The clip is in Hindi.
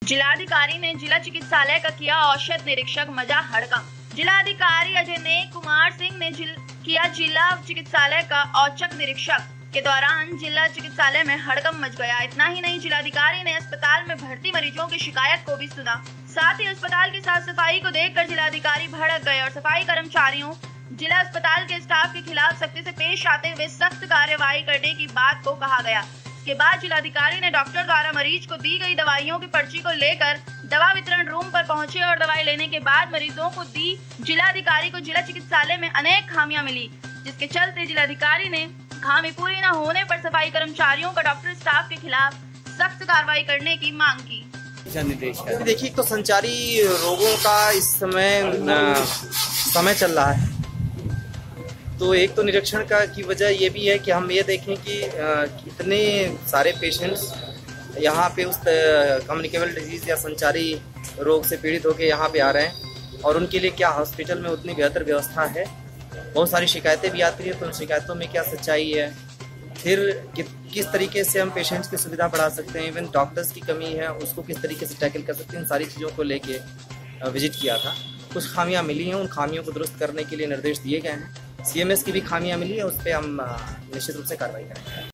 जिलाधिकारी ने जिला चिकित्सालय का किया औषध निरीक्षक, मजा हड़कंप। जिलाधिकारी अजय कुमार सिंह ने किया जिला चिकित्सालय का औचक निरीक्षक के दौरान जिला चिकित्सालय में हड़कंप मच गया। इतना ही नहीं, जिलाधिकारी ने अस्पताल में भर्ती मरीजों की शिकायत को भी सुना। साथ ही अस्पताल की साफ सफाई को देखकर जिलाधिकारी भड़क गए और सफाई कर्मचारियों, जिला अस्पताल के स्टाफ के खिलाफ सख्ती से पेश आते हुए सख्त कार्यवाही करने की बात को कहा गया। इसके बाद जिलाधिकारी ने डॉक्टर द्वारा मरीज को दी गई दवाइयों की पर्ची को लेकर दवा वितरण रूम पर पहुंचे और दवाई लेने के बाद मरीजों को दी। जिलाधिकारी को जिला चिकित्सालय में अनेक खामियां मिली, जिसके चलते जिलाधिकारी ने खामी पूरी न होने पर सफाई कर्मचारियों का डॉक्टर स्टाफ के खिलाफ सख्त कार्रवाई करने की मांग की। देखिए, तो संचारी रोगों का इस समय चल रहा है, तो एक तो निरीक्षण की वजह ये भी है कि हम ये देखें कि कितने सारे पेशेंट्स यहाँ पे उस कम्युनिकेबल डिजीज या संचारी रोग से पीड़ित होकर यहाँ पे आ रहे हैं और उनके लिए क्या हॉस्पिटल में उतनी बेहतर व्यवस्था है। बहुत सारी शिकायतें भी आती है, तो उन शिकायतों में क्या सच्चाई है, फिर किस तरीके से हम पेशेंट्स की सुविधा बढ़ा सकते हैं, इवन डॉक्टर्स की कमी है उसको किस तरीके से टैकल कर सकते हैं। इन सारी चीज़ों को लेके विजिट किया था। कुछ खामियां मिली हैं, उन खामियों को दुरुस्त करने के लिए निर्देश दिए गए हैं। CMS की भी खामियां मिली है, उस पर हम निश्चित रूप से कार्रवाई करेंगे।